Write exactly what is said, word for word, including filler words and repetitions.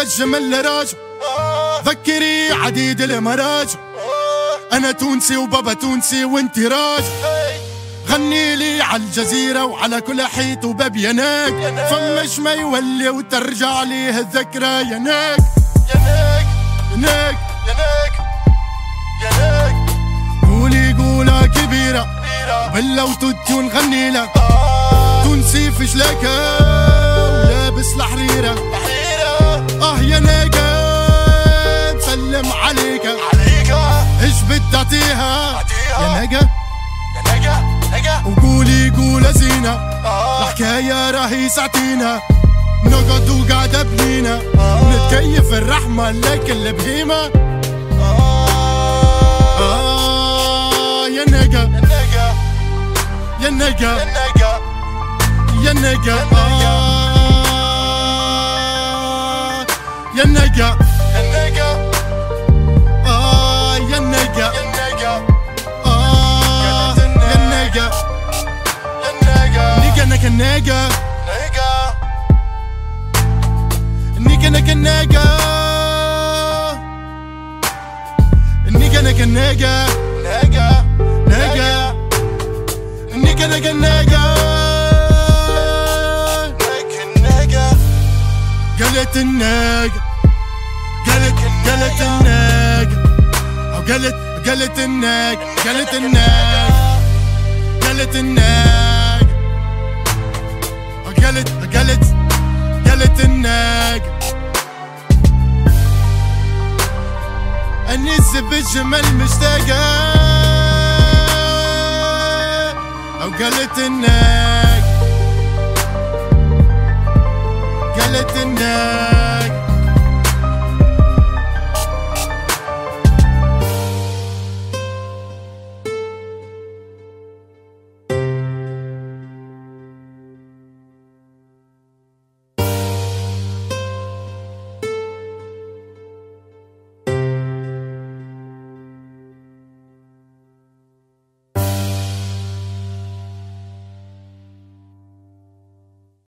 الجمل راجع، ذكري عديد المراجع، أنا تونسي وبابا تونسي وانتي راجع. غني لي على الجزيرة وعلى كل حيط وباب يناك، فمش ما يولي وترجع ليه الذكرى يناك يناك يناك يناك يناك. قولي قولة كبيرة بلا وتوتي ونغني لك، تونسي في شلاكة ولابس الحريرة، اه يا ناقة نسلم عليك ايش بدي تعطيها يا ناقة يا ناقة ناقة. وقولي قولة زينة الحكاية راهي ساعتينا، نقعد وقاعدة بنينا نتكيف الرحمة لكن البهيمة. آه يا ناقة يا ناقة يا ناقة آه يا ناقة آه يا ناقة آه يا ناقة نيكا نكا ناقة نيكا نكا ناقة نيكا نكا ناقة ناقة ناقة نيكا نكا ناقة قالت الناقة قالت قالت الناقة أو قالت قالت الناقة قالت الناقة قالت الناقة أو قالت قالت قالت الناقة. أنيس بالجمل مشتاقة أو قالت الناقة قالت الناقة